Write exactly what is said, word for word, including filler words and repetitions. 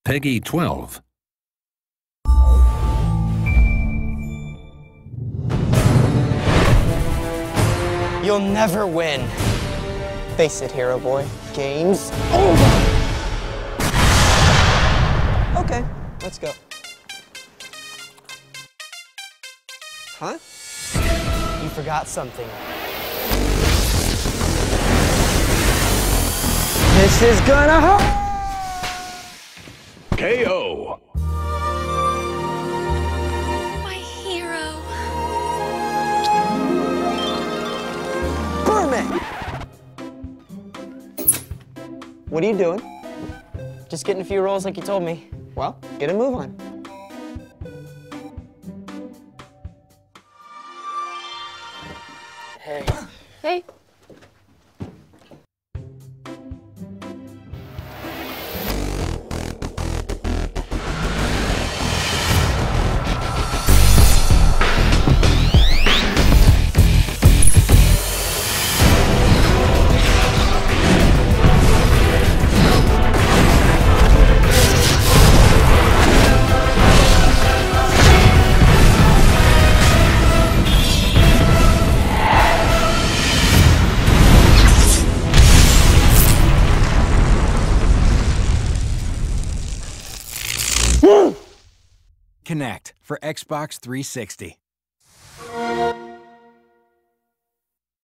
Peggy twelve. You'll never win. Face it, hero boy. Game's over. Okay, let's go. Huh? You forgot something. This is gonna hurt! K O. My hero. Birdman! What are you doing? Just getting a few rolls like you told me. Well, get a move on. Hey. Hey. Connect for Xbox three sixty.